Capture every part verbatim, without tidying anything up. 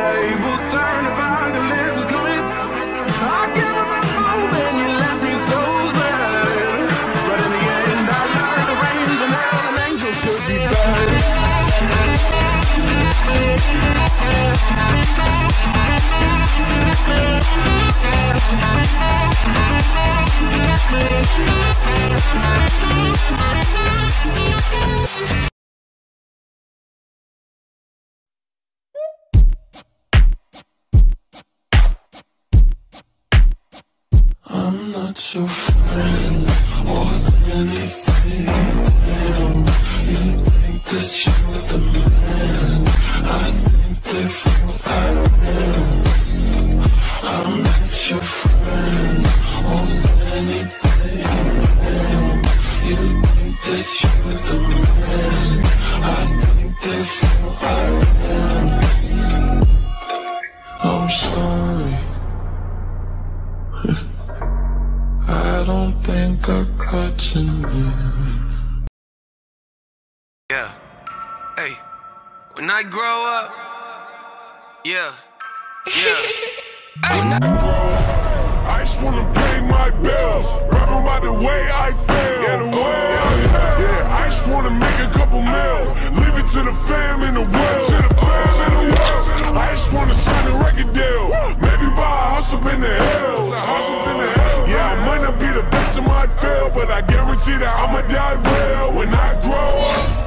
tables turn, the apocalypse is coming. I give up my hope and you left me so sad. But in the end I learned the rains and hell and angels could be bad. I'm not your friend or anything. You think that you're the man. I think different. I am. I'm not your friend or anything. You think that you're the man. I think different. I am. I'm sorry. I don't think I caught you. Yeah. Hey. When I grow up. Yeah. Yeah. Hey. When I grow up, I just wanna pay my bills. Rapping about the way I feel. Yeah, the way I feel. Yeah, I just wanna make a couple mil. Leave it to the fam in the world. To the fam in the world. I just wanna sign a record deal. Maybe buy a house up in the hills. A house up in the hills. Yeah, I might not be the best in my field, but I guarantee that I'ma die real when I grow up.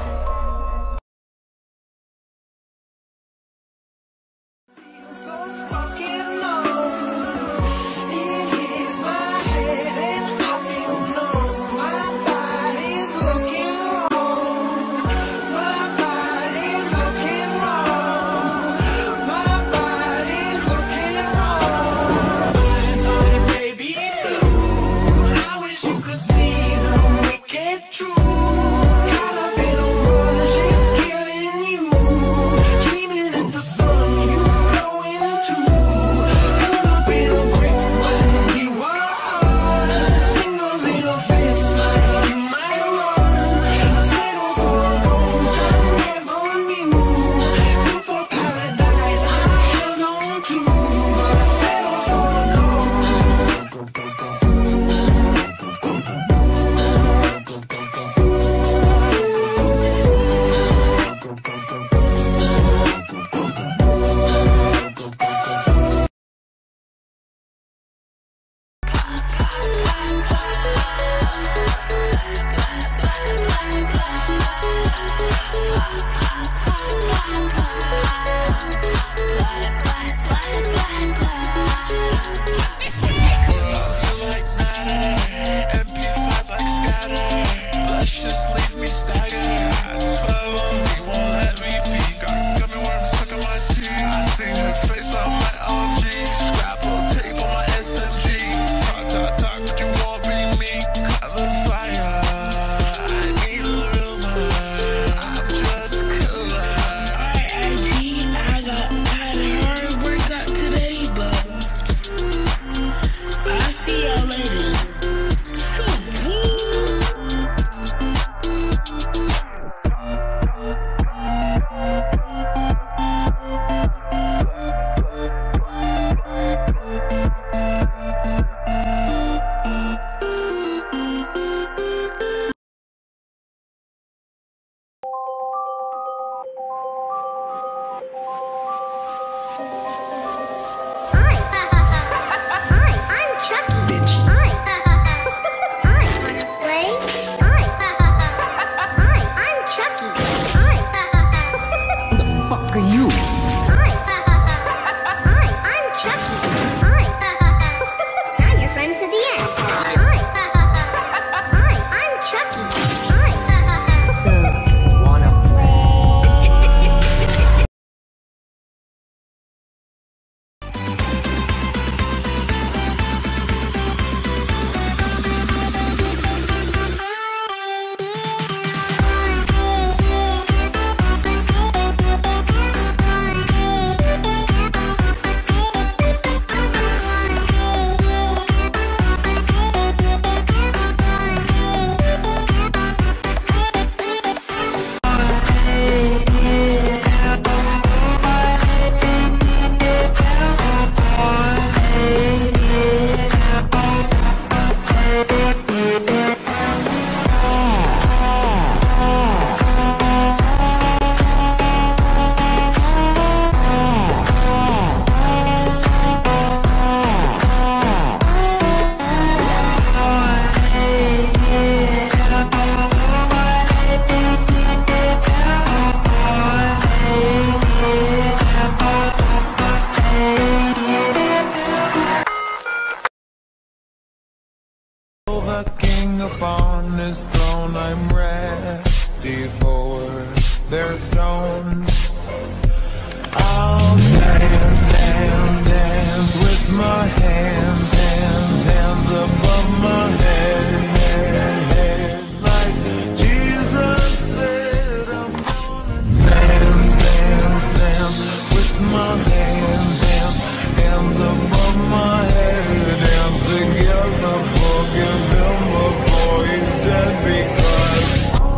with my hands, hands, hands above my head, head, head, like Jesus said I'm gonna dance, dance, dance with my hands, hands, hands above my head, dance together, forgive him before he's dead, because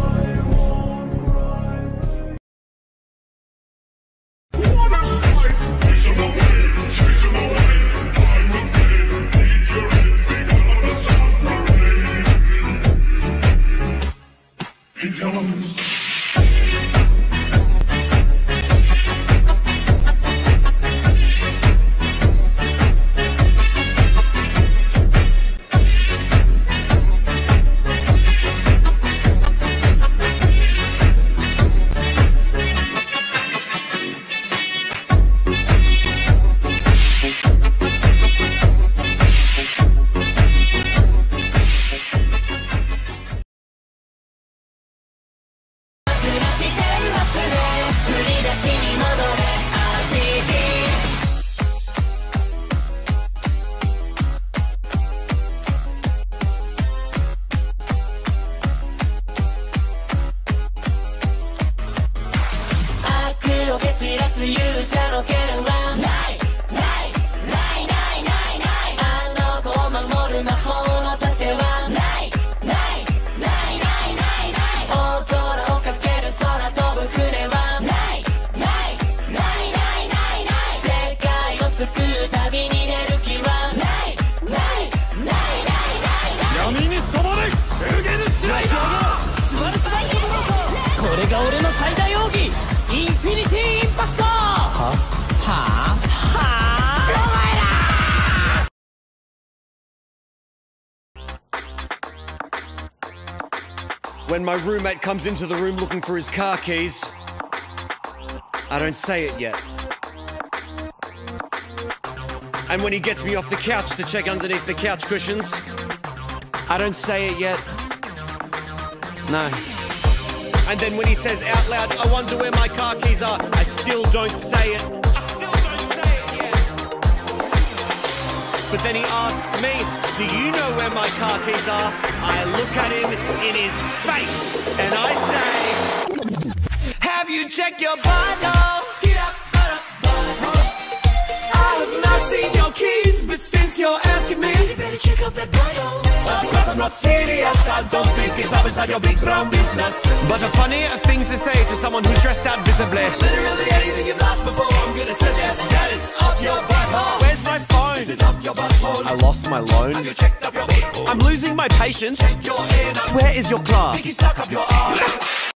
when my roommate comes into the room looking for his car keys, I don't say it yet. And when he gets me off the couch to check underneath the couch cushions, I don't say it yet. No. And then when he says out loud, I wonder where my car keys are, I still don't say it. I still don't say it yet. But then he asks me, do you know where my car keys are? I look at him in his face and I say, have you checked your bottles? Get up, get up, bottle. I have not seen your keys, but since you're asking me, you better check out that bottle. Of course I'm not serious, I don't think it's up inside your big brown business. But a funny thing to say to someone who's dressed out visibly. Literally anything you've asked before, I'm gonna suggest that it's up your butthole. Where's my phone? Is it up your butthole? I lost my loan. Have you checked up your butthole? I'm losing my patience. Check your ear. Where is your class? Think it's stuck up your arse.